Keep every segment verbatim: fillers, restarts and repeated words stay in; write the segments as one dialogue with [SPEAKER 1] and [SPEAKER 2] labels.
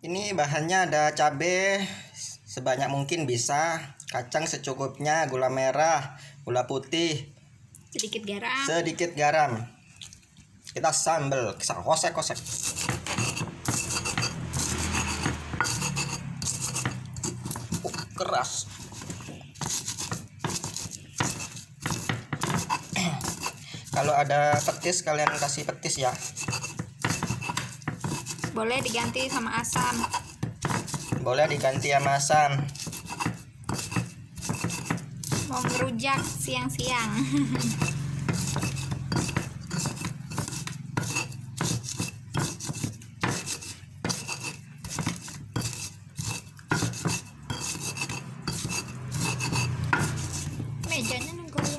[SPEAKER 1] Ini bahannya ada cabai sebanyak mungkin bisa, kacang secukupnya, gula merah, gula putih,
[SPEAKER 2] sedikit garam.
[SPEAKER 1] Sedikit garam. Kita sambal, kita kosek-kosek. Oh, keras. Kalau ada petis kalian kasih petis ya.
[SPEAKER 2] Boleh diganti sama asam.
[SPEAKER 1] Boleh diganti sama asam.
[SPEAKER 2] Mau ngerujak siang-siang. Mejanya nenggoyang.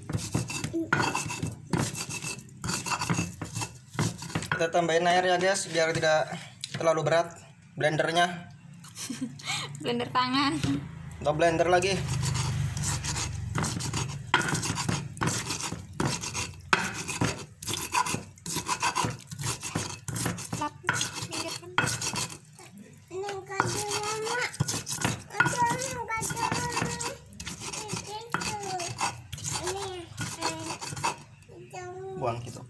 [SPEAKER 1] Kita tambahin air ya guys, biar tidak terlalu berat blendernya.
[SPEAKER 2] Blender tangan.
[SPEAKER 1] Atau blender lagi.
[SPEAKER 2] Lap, pinggirkan.
[SPEAKER 1] Buang gitu.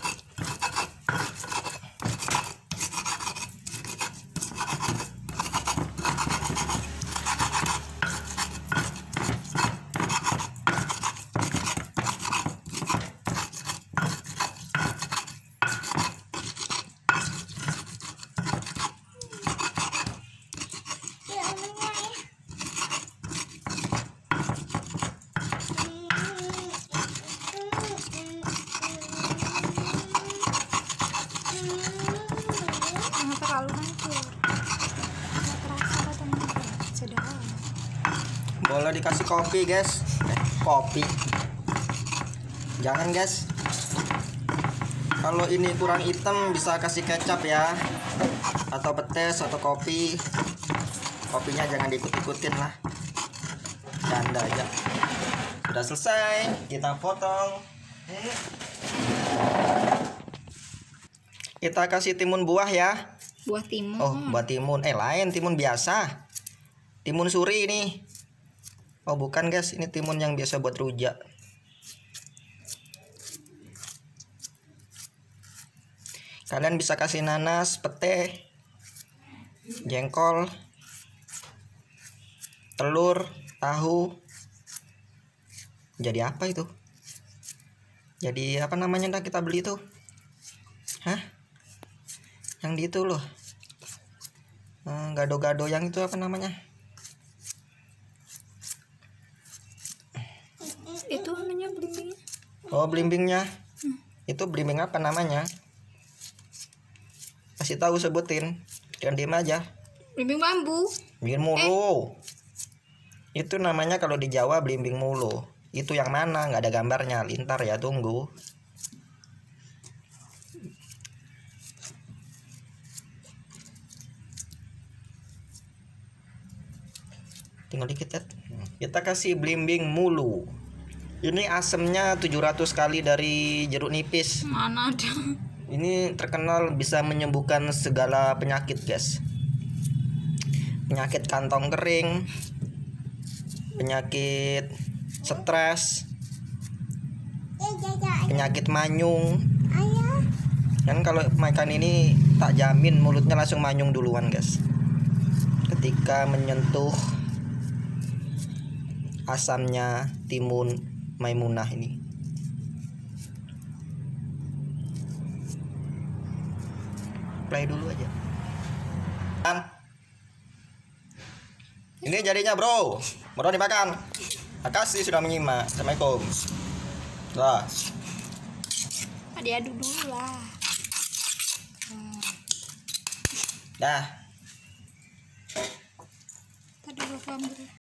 [SPEAKER 2] Jangan terlalu hancur. Nggak terasa katanya. Sudah.
[SPEAKER 1] Boleh dikasih kopi guys. Eh, kopi. Jangan guys. Kalau ini kurang hitam bisa kasih kecap ya. Atau petis atau kopi. Kopinya jangan diikut-ikutin lah. Canda aja. Sudah selesai. Kita potong. Kita kasih timun buah ya.
[SPEAKER 2] Buah timun.
[SPEAKER 1] Oh, buah timun. Eh, lain timun biasa. Timun suri ini. Oh, bukan guys, ini timun yang biasa buat rujak. Kalian bisa kasih nanas, pete, jengkol, telur, tahu. Jadi apa itu? Jadi apa namanya dah kita beli tuh? Hah? Yang di itu loh. Gado-gado yang itu apa namanya?
[SPEAKER 2] Itu namanya belimbing.
[SPEAKER 1] Oh, belimbingnya. Hmm. Itu belimbing apa namanya? Kasih tahu, sebutin. Jangan diem aja.
[SPEAKER 2] Belimbing bambu.
[SPEAKER 1] Belimbing mulu. Eh. Itu namanya kalau di Jawa belimbing mulu. Itu yang mana? Nggak ada gambarnya. Lintar ya, tunggu. Tinggal dikit ya. Kita kasih belimbing mulu. Ini asemnya tujuh ratus kali dari jeruk nipis.
[SPEAKER 2] Mana ada.
[SPEAKER 1] Ini terkenal bisa menyembuhkan segala penyakit guys. Penyakit kantong kering, penyakit stres, penyakit manyung. Kan kalau makan ini tak jamin mulutnya langsung manyung duluan guys. Ketika menyentuh asamnya timun Maimunah ini. Play dulu aja. Ini jadinya bro. Bro dimakan. Makasih sudah menyimak. Assalamualaikum. Dah.
[SPEAKER 2] Diaduk dulu lah.
[SPEAKER 1] Dah.
[SPEAKER 2] Tadi gua ambil.